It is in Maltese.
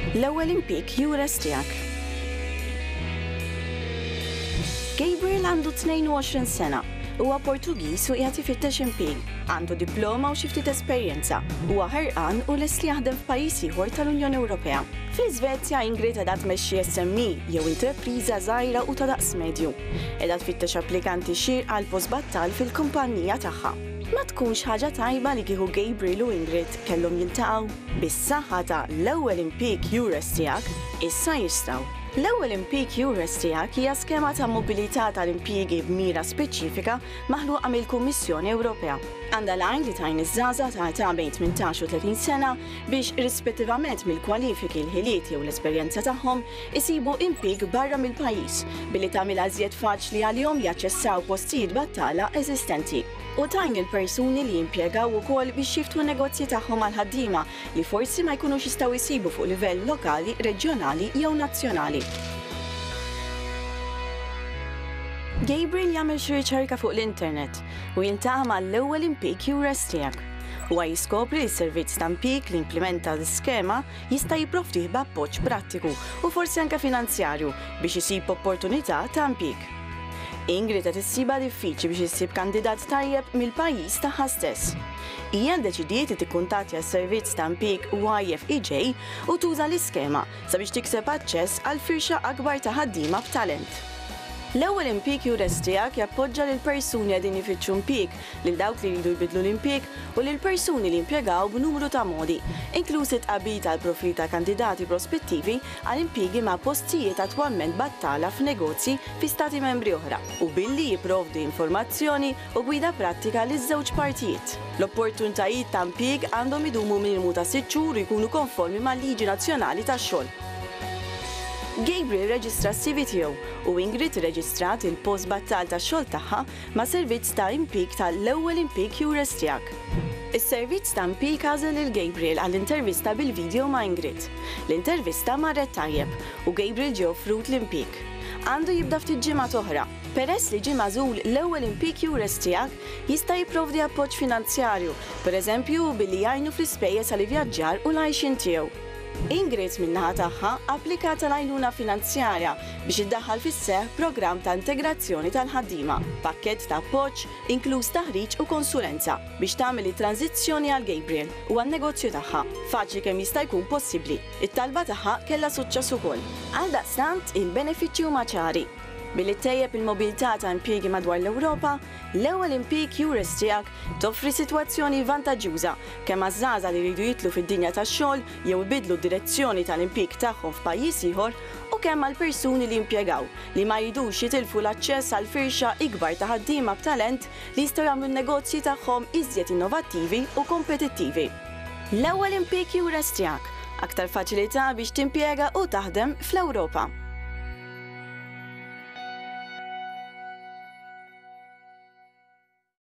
L-ewwel impjieg jures tiegħek. Gabriel għandu 22 sena. Huwa Portugiż u qiegħed ifittex impjieg. Għandu diploma u xi ftit esperjenza. Huwa ħerqan u lest li jaħdem f'pajjiż ieħor tal-Unjoni Ewropea. Fl-Iżvezja Ingrid qiegħda tmexxi SME jew intrapriża żgħira u ta' daqs medju. Qiegħda tfittex applikanti xierqa għal post battal fil-kumpanija tagħha. Ma tkunx ħaġa tajba li kieku Gabriel u Ingrid kellhom jiltaqgħu. Bis-saħħa ta' l-ewwel impjieg jures tiegħek issa jistgħu. L-ewwel impjieg jures tiegħek hija skema ta' mobilità tal-impjiegi b'mira speċifika maħluqa mill-Kummissjoni Ewropea. Għandha l-għajn li tajn iż-żgħażagħ ta' età bejn 18 u 30 sena biex rispettivament mill-kwalifiki l-ħiliet jew l-esperjenza tagħhom isibu impjieg barra mill-pajjiż billi tagħmel għażjed faċli għalihom jaċċessaw postijiet battala eżistenti. U tajn il-persuni li jimpjegaw ukoll biex jiftu negozji tagħhom għal ħaddiema li forsi ma jkunux jistgħu jsibu fuq livell lokali, reġjonali jew nazzjonali. Gabriel jagħmel xi riċerka fuq l-internet u jiltaqa' mal-ewwel impjieg jures tiegħek. Huwa jiskopri li s-servizz ta' impjieg li implementa l-iskema jista' jipprovdih b'appoġġ prattiku u forsi anke finanzjarju biex isib opportunità ta' impjieg. Ingrid qed issiba diffiċli biex issib kandidat tajjeb mill-pajjiż tagħha stess. Hija ddeċidiet li tikkuntattja s-servizz ta' impjieg YFEJ u tuża l-iskema sabiex tikseb aċċess għal firxa akbar ta' ħaddiema b'talent. L-ewwel impjieg jures tiegħek jappoġġja lil persuni qegħdin ifittxu impjieg lil dawk li jridu jbidlu l-impjieg u lil persuni li jimpjegaw b'numru ta' modi, inkluż it-tqabbil tal-profil ta' kandidati prospettivi għal impjiegi ma' postijiet attwalment battala f'negozji fi stati membri oħra u billi jipprovdu informazzjoni u gwida prattika liż-żewġ partijiet. L-opportunitajiet ta' impjieg għandhom idumu minimu ta' 6 xhur u jkunu konformi mal-Liġi Nazzjonali tax-xogħol. Gabriel reġistra s-CV tiegħu u Ingrid reġistrat il-post battal tax-xogħol tagħha ma' servizz ta' impjieg tal-ewwel impjieg jures tiegħek. Is-servizz ta' impjieg għażel lil Gabriel għall-intervista bil-video ma' Ingrid. L-intervista marret tajjeb u Gabriel ġie offrut l-impjieg. Għandu jibda ftit ġimgħat oħra. Peress li ġie magħżul l-ewwel impjieg jures tiegħek jista' jipprovdi appoġġ finanzjarju, pereżempju billi jgħinu fl-ispejjeż għall-ivvjaġġar u l-għajxin tiegħu. Ingrid min-naħa tagħha applikat għal-għajnuna finanzjarja biex iddaħħal fis-seħħ programm ta' integrazzjoni tal-ħaddiema, pakkett ta' appoġġ inkluż taħriġ u konsulenza biex tagħmel it-tranzizzjoni għal Gabriel u għan-negozju tagħha. Faċli kemm jista' jkun possibbli. It-talba tagħha kellha suċċess ukoll. Għaldaqstant il-benefiċċji huma ċari. Billi tejjeb il-mobilità ta' impjiegi madwar l-Ewropa, l-ewwel impjieg jures tiegħek toffri sitwazzjoni vantaġġjuża kemm għaż-żgħażagħ li jridu jitlu fid-dinja tax-xogħol jew ibidlu d-direzzjoni tal-impjieg tagħhom f'pajjiż ieħor u kemm għal persuni li jimpjegaw li ma jridux jitilfu l-aċċess għal firxa ikbar ta' ħaddiema b'talent li jistgħu jagħmlu n-negozji tagħhom iżjed innovattivi u kompetittivi. L-ewwel impjieg jures tiegħek aktar faċilità biex timpjega u taħdem fl-Ewropa.